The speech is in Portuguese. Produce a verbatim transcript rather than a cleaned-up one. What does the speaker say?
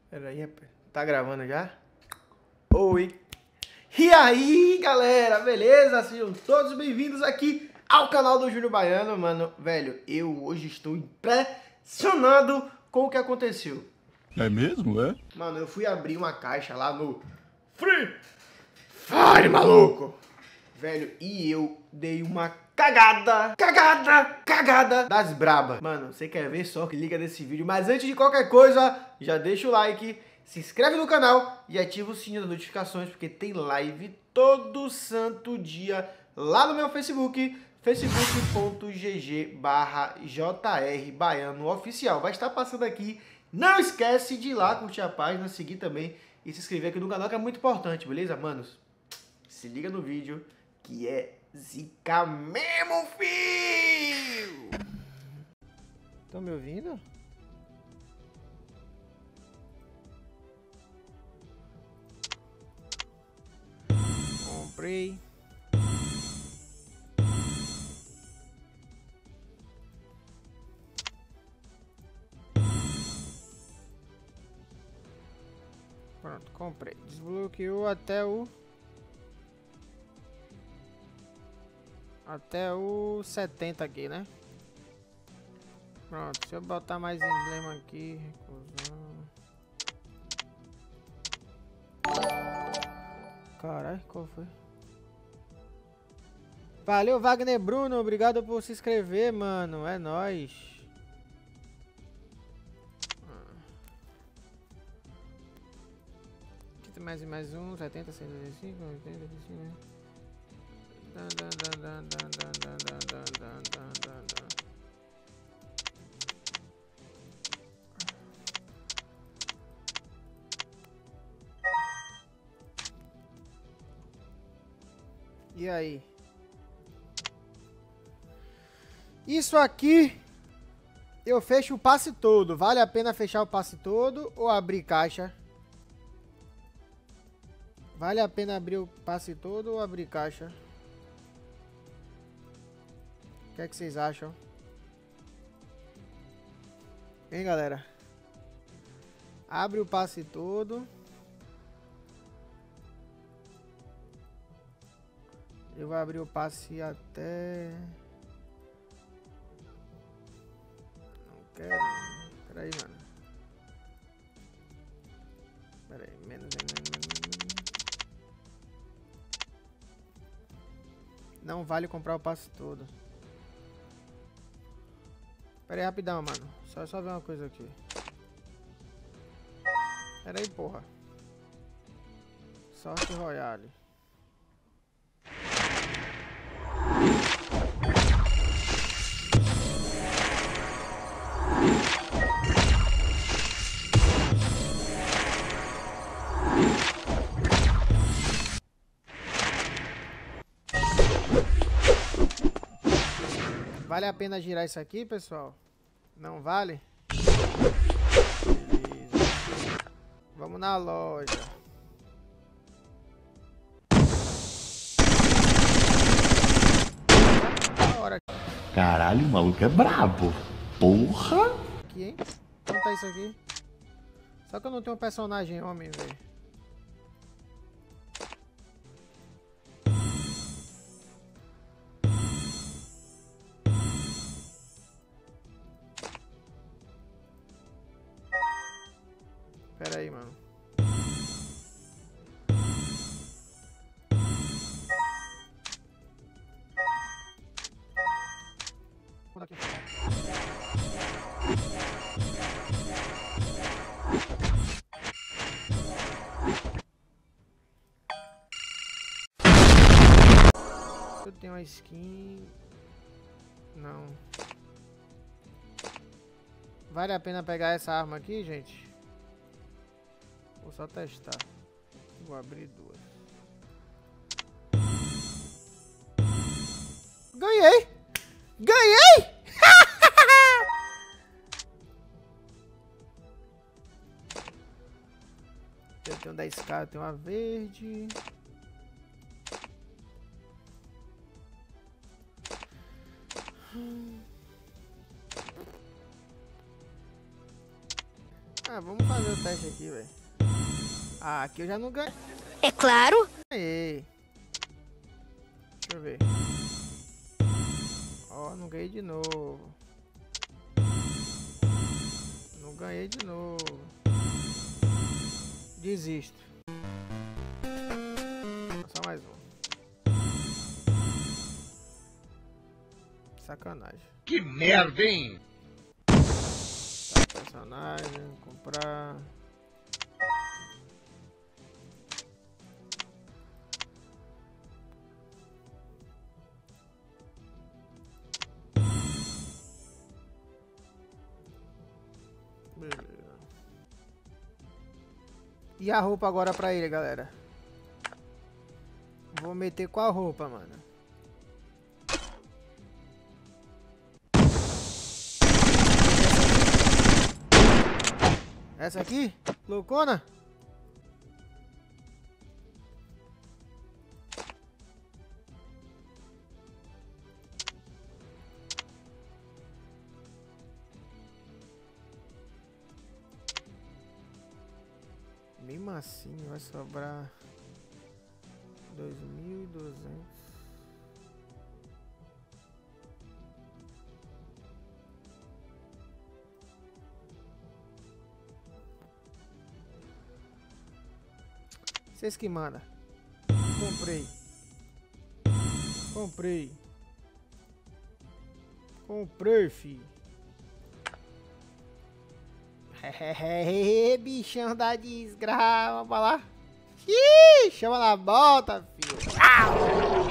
Pera aí, rapaz. Tá gravando já? Oi! E aí, galera, beleza? Sejam todos bem-vindos aqui ao canal do Júnior Baiano, mano. Velho, eu hoje estou impressionado com o que aconteceu. É mesmo, é? Mano, eu fui abrir uma caixa lá no Free Fire, maluco! Velho, e eu dei uma cagada, cagada, cagada das braba. Mano, você quer ver só que liga nesse vídeo, mas antes de qualquer coisa, já deixa o like, se inscreve no canal e ativa o sininho das notificações, porque tem live todo santo dia lá no meu Facebook, facebook.gg barra jr baiano oficial. Vai estar passando aqui. Não esquece de ir lá curtir a página, seguir também e se inscrever aqui no canal, que é muito importante, beleza, manos? Se liga no vídeo, que é zica mesmo, filho! Estão me ouvindo? Comprei. Pronto, comprei. Desbloqueou até o... Até o setenta aqui, né? Pronto, se eu botar mais emblema aqui, recusão. Caralho, qual foi? Valeu, Wagner Bruno, obrigado por se inscrever, mano, é nóis. Aqui tem mais mais um, setenta, cento e cinco, oitenta, oitenta e cinco. E aí? Isso aqui eu fecho o passe todo. Vale a pena fechar o passe todo ou abrir caixa? Vale a pena abrir o passe todo ou abrir caixa? O que é que vocês acham? Hein, galera? Abre o passe todo. Eu vou abrir o passe até... Não quero... Pera aí, mano. Pera aí, menos, menos, menos. Não vale comprar o passe todo. Pera aí, rapidão, mano. Só, só ver uma coisa aqui. Pera aí, porra. Sorte Royale. Vale a pena girar isso aqui, pessoal? Não vale? Beleza. Vamos na loja. Bora. Caralho, o maluco é brabo. Porra! Aqui, hein? Como tá isso aqui? Só que eu não tenho um personagem homem, velho. Pera aí, mano. Aqui. Eu tenho uma skin. Não. Vale a pena pegar essa arma aqui, gente? Vou só testar. Vou abrir duas. Ganhei! Ganhei! Eu tenho dez k, eu tenho uma verde. Ah, vamos fazer o teste aqui, velho. Ah, aqui eu já não ganhei. É claro. Deixa eu ver. Ó, oh, não ganhei de novo. Não ganhei de novo. Desisto. Só mais um. Sacanagem. Que merda, hein? Tá, personagem, comprar. Beleza. E a roupa agora pra ele, galera? Vou meter qual roupa, mano? Essa aqui? Loucona? Mesmo assim vai sobrar dois mil e duzentos. Vocês que mandam. Comprei. Comprei. Comprei, fi. Hehehe, bichão da desgraça. Vamos lá. Ih, chama na bota, filho. Ah!